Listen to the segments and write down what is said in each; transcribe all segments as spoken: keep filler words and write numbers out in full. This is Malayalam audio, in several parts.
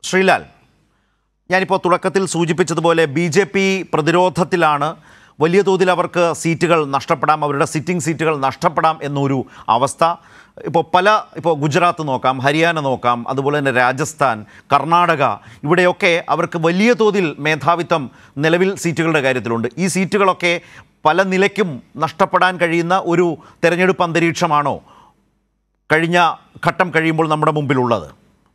ശ്രീലാൽ, ഞാനിപ്പോൾ തുടക്കത്തിൽ സൂചിപ്പിച്ചതുപോലെ ബി ജെ പി പ്രതിരോധത്തിലാണ്. വലിയ തോതിൽ അവർക്ക് സീറ്റുകൾ നഷ്ടപ്പെടാം, അവരുടെ സിറ്റിംഗ് സീറ്റുകൾ നഷ്ടപ്പെടാം എന്നൊരു അവസ്ഥ. ഇപ്പോൾ പല ഇപ്പോൾ ഗുജറാത്ത് നോക്കാം, ഹരിയാന നോക്കാം, അതുപോലെ തന്നെ രാജസ്ഥാൻ, കർണാടക, ഇവിടെയൊക്കെ അവർക്ക് വലിയ തോതിൽ മേധാവിത്വം നിലവിൽ സീറ്റുകളുടെ കാര്യത്തിലുണ്ട്. ഈ സീറ്റുകളൊക്കെ പല നിലയ്ക്കും നഷ്ടപ്പെടാൻ കഴിയുന്ന ഒരു തെരഞ്ഞെടുപ്പ് അന്തരീക്ഷമാണോ കഴിഞ്ഞ ഘട്ടം കഴിയുമ്പോൾ നമ്മുടെ മുമ്പിലുള്ളത്?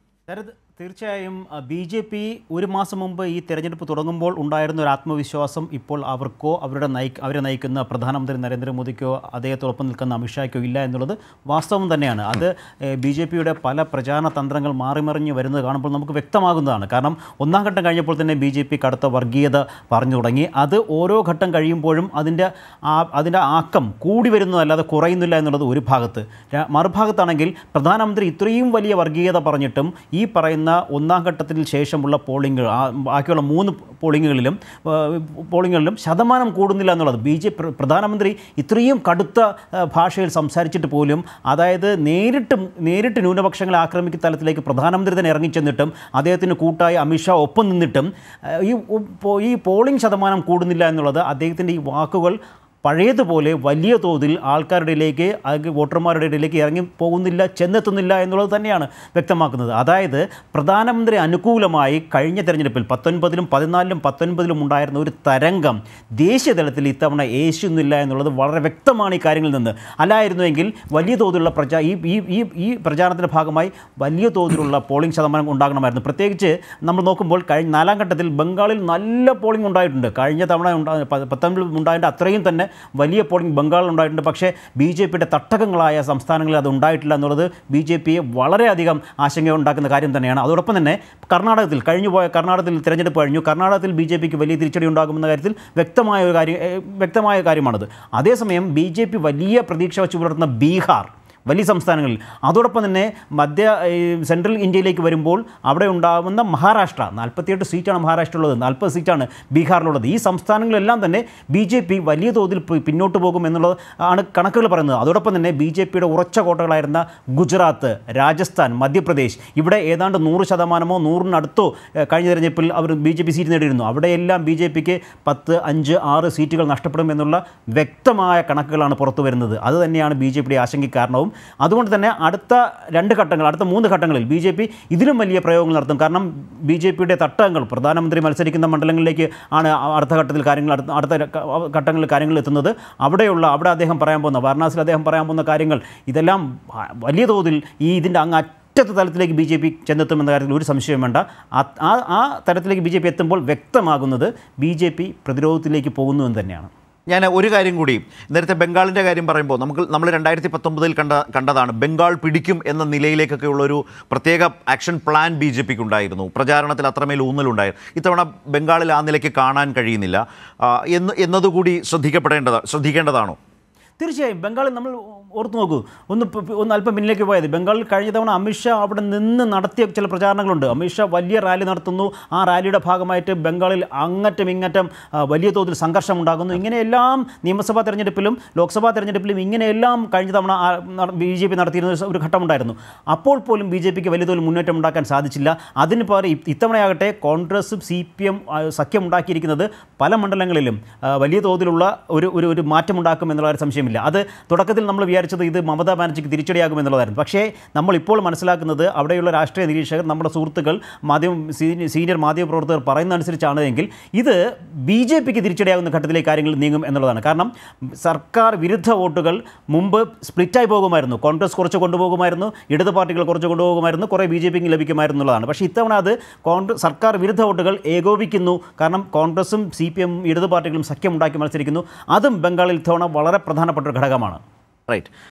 തീർച്ചയായും ബി ജെ പി ഒരു മാസം മുമ്പ് ഈ തെരഞ്ഞെടുപ്പ് തുടങ്ങുമ്പോൾ ഉണ്ടായിരുന്ന ഒരു ആത്മവിശ്വാസം ഇപ്പോൾ അവർക്കോ അവരുടെ നയി അവരെ നയിക്കുന്ന പ്രധാനമന്ത്രി നരേന്ദ്രമോദിക്കോ അദ്ദേഹത്തോടൊപ്പം നിൽക്കുന്ന അമിത്ഷായ്ക്കോ ഇല്ല എന്നുള്ളത് വാസ്തവം തന്നെയാണ്. അത് ബി ജെ പിയുടെ പല പ്രചാരണ തന്ത്രങ്ങൾ മാറിമറിഞ്ഞ് വരുന്നത് കാണുമ്പോൾ നമുക്ക് വ്യക്തമാകുന്നതാണ്. കാരണം ഒന്നാം ഘട്ടം കഴിഞ്ഞപ്പോൾ തന്നെ ബി ജെ പി കടുത്ത വർഗീയത പറഞ്ഞു തുടങ്ങി. അത് ഓരോ ഘട്ടം കഴിയുമ്പോഴും അതിൻ്റെ അതിൻ്റെ ആക്കം കൂടി വരുന്നതല്ലാതെ കുറയുന്നില്ല എന്നുള്ളത് ഒരു ഭാഗത്ത്. മറുഭാഗത്താണെങ്കിൽ പ്രധാനമന്ത്രി ഇത്രയും വലിയ വർഗീയത പറഞ്ഞിട്ടും ഈ പറയുന്ന ഒന്നാം ഘട്ടത്തിന് ശേഷമുള്ള പോളിംഗ് ബാക്കിയുള്ള മൂന്ന് പോളിംഗുകളിലും പോളിംഗുകളിലും ശതമാനം കൂടുന്നില്ല എന്നുള്ളത്. ബി ജെ പി പ്രധാനമന്ത്രി ഇത്രയും കടുത്ത ഭാഷയിൽ സംസാരിച്ചിട്ട് പോലും, അതായത് നേരിട്ട് നേരിട്ട് ന്യൂനപക്ഷങ്ങളെ ആക്രമിക്കുന്ന തലത്തിലേക്ക് പ്രധാനമന്ത്രി തന്നെ ഇറങ്ങിച്ചെന്നിട്ടും അദ്ദേഹത്തിന് കൂട്ടായി അമിത്ഷാ ഒപ്പം നിന്നിട്ടും ഈ ഈ പോളിംഗ് ശതമാനം കൂടുന്നില്ല എന്നുള്ളത് അദ്ദേഹത്തിൻ്റെ ഈ വാക്കുകൾ പഴയതുപോലെ വലിയ തോതിൽ ആൾക്കാരുടെ ഇടയിലേക്ക് വോട്ടർമാരുടെ ഇടയിലേക്ക് ഇറങ്ങി പോകുന്നില്ല, ചെന്നെത്തുന്നില്ല എന്നുള്ളത് തന്നെയാണ് വ്യക്തമാക്കുന്നത്. അതായത് പ്രധാനമന്ത്രി അനുകൂലമായി കഴിഞ്ഞ തെരഞ്ഞെടുപ്പിൽ പത്തൊൻപതിലും പതിനാലിലും പത്തൊൻപതിലും ഉണ്ടായിരുന്ന ഒരു തരംഗം ദേശീയ തലത്തിൽ ഇത്തവണ യേശുന്നില്ല എന്നുള്ളത് വളരെ വ്യക്തമാണ് ഈ കാര്യങ്ങളിൽ നിന്ന്. അല്ലായിരുന്നുവെങ്കിൽ വലിയ തോതിലുള്ള പ്രചാ ഈ ഈ ഈ പ്രചാരണത്തിൻ്റെ ഭാഗമായി വലിയ തോതിലുള്ള പോളിംഗ് ശതമാനം ഉണ്ടാകണമായിരുന്നു. പ്രത്യേകിച്ച് നമ്മൾ നോക്കുമ്പോൾ കഴിഞ്ഞ നാലാം ഘട്ടത്തിൽ ബംഗാളിൽ നല്ല പോളിംഗ് ഉണ്ടായിട്ടുണ്ട്. കഴിഞ്ഞ തവണ ഉണ്ടാ പത്തൊൻപതിൽ ഉണ്ടായതിൻ്റെ അത്രയും തന്നെ വലിയ പോളിംഗ് ബംഗാളിൽ ഉണ്ടായിട്ടുണ്ട്. പക്ഷേ ബി ജെ പിയുടെ തട്ടകങ്ങളായ സംസ്ഥാനങ്ങളിൽ അത് ഉണ്ടായിട്ടില്ല എന്നുള്ളത് ബി ജെ പിയെ വളരെയധികം ആശങ്ക ഉണ്ടാക്കുന്ന കാര്യം തന്നെയാണ്. അതോടൊപ്പം തന്നെ കർണാടകത്തിൽ കഴിഞ്ഞു പോയ കർണാടകത്തിൽ തിരഞ്ഞെടുപ്പ് കഴിഞ്ഞു. കർണാടകത്തിൽ ബി ജെ പിക്ക് വലിയ തിരിച്ചടി ഉണ്ടാകുമെന്ന കാര്യത്തിൽ വ്യക്തമായ ഒരു കാര്യം വ്യക്തമായ കാര്യമാണത്. അതേസമയം ബി ജെ പി വലിയ പ്രതീക്ഷ വെച്ച് പുലർത്തുന്ന ബീഹാർ, വലിയ സംസ്ഥാനങ്ങളിൽ, അതോടൊപ്പം തന്നെ മധ്യ സെൻട്രൽ ഇന്ത്യയിലേക്ക് വരുമ്പോൾ അവിടെ ഉണ്ടാകുന്ന മഹാരാഷ്ട്ര, നാൽപ്പത്തിയെട്ട് സീറ്റാണ് മഹാരാഷ്ട്രയുള്ളത്, നാൽപ്പത് സീറ്റാണ് ബീഹാറിലുള്ളത്. ഈ സംസ്ഥാനങ്ങളിലെല്ലാം തന്നെ ബി ജെ പി വലിയ തോതിൽ പിന്നോട്ട് പോകും എന്നുള്ളത് ആണ് കണക്കുകൾ പറയുന്നത്. അതോടൊപ്പം തന്നെ ബി ജെ പിയുടെ ഉറച്ച കോട്ടകളായിരുന്ന ഗുജറാത്ത്, രാജസ്ഥാൻ, മധ്യപ്രദേശ്, ഇവിടെ ഏതാണ്ട് നൂറ് ശതമാനമോ നൂറിനടുത്തോ കഴിഞ്ഞ തെരഞ്ഞെടുപ്പിൽ അവർ ബി ജെ പി സീറ്റ് നേടിയിരുന്നു. അവിടെയെല്ലാം ബി ജെ പിക്ക് പത്ത് അഞ്ച് ആറ് സീറ്റുകൾ നഷ്ടപ്പെടും എന്നുള്ള വ്യക്തമായ കണക്കുകളാണ് പുറത്തു വരുന്നത്. അതുതന്നെയാണ് ബി ജെ പിയുടെ ആശങ്കയ്ക്ക് കാരണവും. അതുകൊണ്ട് തന്നെ അടുത്ത രണ്ട് ഘട്ടങ്ങൾ അടുത്ത മൂന്ന് ഘട്ടങ്ങളിൽ ബി ജെ പി ഇതിലും വലിയ പ്രയോഗങ്ങൾ നടത്തും. കാരണം ബി ജെ പിയുടെ തട്ടകങ്ങൾ പ്രധാനമന്ത്രി മത്സരിക്കുന്ന മണ്ഡലങ്ങളിലേക്ക് ആണ് അടുത്ത ഘട്ടത്തിൽ കാര്യങ്ങൾ അടുത്ത അടുത്ത ഘട്ടങ്ങളിൽ കാര്യങ്ങൾ എത്തുന്നത്. അവിടെയുള്ള അവിടെ അദ്ദേഹം പറയാൻ പോകുന്ന വാരണാസിയിൽ അദ്ദേഹം പറയാൻ പോകുന്ന കാര്യങ്ങൾ ഇതെല്ലാം വലിയ തോതിൽ ഈ ഇതിൻ്റെ അങ്ങ് അറ്റത്തെ തലത്തിലേക്ക് ബി ജെ പി ചെന്നെത്തുമെന്ന കാര്യത്തിൽ ഒരു സംശയം വേണ്ട. ആ ആ തലത്തിലേക്ക് ബി ജെ പി എത്തുമ്പോൾ വ്യക്തമാകുന്നത് ബി ജെ പി പ്രതിരോധത്തിലേക്ക് പോകുന്നു എന്ന് തന്നെയാണ്. ഞാൻ ഒരു കാര്യം കൂടി, നേരത്തെ ബംഗാളിൻ്റെ കാര്യം പറയുമ്പോൾ നമുക്ക് നമ്മൾ രണ്ടായിരത്തി പത്തൊമ്പതിൽ കണ്ട കണ്ടതാണ് ബംഗാൾ പിടിക്കും എന്ന നിലയിലേക്കൊക്കെ ഉള്ളൊരു പ്രത്യേക ആക്ഷൻ പ്ലാൻ ബി ജെ പിക്ക് ഉണ്ടായിരുന്നു. പ്രചാരണത്തിൽ അത്രമേൽ ഊന്നലുണ്ടായിരുന്നു. ഇത്തവണ ബംഗാളിൽ ആ നിലയ്ക്ക് കാണാൻ കഴിയുന്നില്ല എന്ന് എന്നതുകൂടി ശ്രദ്ധിക്കപ്പെടേണ്ടത് ശ്രദ്ധിക്കേണ്ടതാണോ? തീർച്ചയായും ബംഗാളിൽ നമ്മൾ ഓർത്ത് നോക്കൂ, ഒന്ന് ഒന്ന് അല്പം പിന്നിലേക്ക് പോയത്. ബംഗാളിൽ കഴിഞ്ഞ തവണ അമിത്ഷാ അവിടെ നിന്ന് നടത്തിയ ചില പ്രചാരണങ്ങളുണ്ട്. അമിത്ഷാ വലിയ റാലി നടത്തുന്നു. ആ റാലിയുടെ ഭാഗമായിട്ട് ബംഗാളിൽ അങ്ങറ്റം ഇങ്ങറ്റം വലിയ തോതിൽ സംഘർഷം ഉണ്ടാകുന്നു. ഇങ്ങനെയെല്ലാം നിയമസഭാ തെരഞ്ഞെടുപ്പിലും ലോക്സഭാ തെരഞ്ഞെടുപ്പിലും ഇങ്ങനെയെല്ലാം കഴിഞ്ഞ തവണ ബി ജെ പി നടത്തിയിരുന്ന ഒരു ഘട്ടമുണ്ടായിരുന്നു. അപ്പോൾ പോലും ബി ജെ പിക്ക് വലിയ തോതിൽ മുന്നേറ്റം ഉണ്ടാക്കാൻ സാധിച്ചില്ല. അതിന് പകരം ഇത്തവണയാകട്ടെ കോൺഗ്രസും സി പി എം സഖ്യം ഉണ്ടാക്കിയിരിക്കുന്നത് പല മണ്ഡലങ്ങളിലും വലിയ തോതിലുള്ള ഒരു ഒരു ഒരു മാറ്റമുണ്ടാക്കും എന്നുള്ള ഒരു സംശയം. അത് തുടക്കത്തിൽ നമ്മൾ വിചാരിച്ചത് ഇത് മമതാ ബാനർജിക്ക് തിരിച്ചടിയാകുമെന്നുള്ളതായിരുന്നു. പക്ഷേ നമ്മളിപ്പോൾ മനസ്സിലാക്കുന്നത് അവിടെയുള്ള രാഷ്ട്രീയ നിരീക്ഷകർ, നമ്മുടെ സുഹൃത്തുക്കൾ, മാധ്യമ സീനിയർ മാധ്യമപ്രവർത്തകർ പറയുന്നതനുസരിച്ചാണ് എങ്കിൽ ഇത് ബി ജെ പിക്ക് തിരിച്ചടിയാകുന്ന ഘട്ടത്തിലേക്ക് കാര്യങ്ങൾ നീങ്ങും എന്നുള്ളതാണ്. കാരണം സർക്കാർ വിരുദ്ധ വോട്ടുകൾ മുമ്പ് സ്പ്ലിറ്റായി പോകുമായിരുന്നു. കോൺഗ്രസ് കുറച്ച് കൊണ്ടുപോകുമായിരുന്നു, ഇടത് പാർട്ടികൾ കുറച്ച് കൊണ്ടുപോകുമായിരുന്നു, കുറേ ബി ജെ പിക്ക് ലഭിക്കുമായിരുന്നു എന്നുള്ളതാണ്. പക്ഷേ ഇത്തവണ അത് കോൺഗ്രസ് സർക്കാർ വിരുദ്ധ വോട്ടുകൾ ഏകോപിക്കുന്നു. കാരണം കോൺഗ്രസും സി പി എമ്മും ഇടത് പാർട്ടികളും സഖ്യം ഉണ്ടാക്കി മത്സരിക്കുന്നു. അതും ബംഗാളിൽ ഇത്തവണ വളരെ പ്രധാനപ്പെട്ട ഘടകമാണ്. റൈറ്റ്.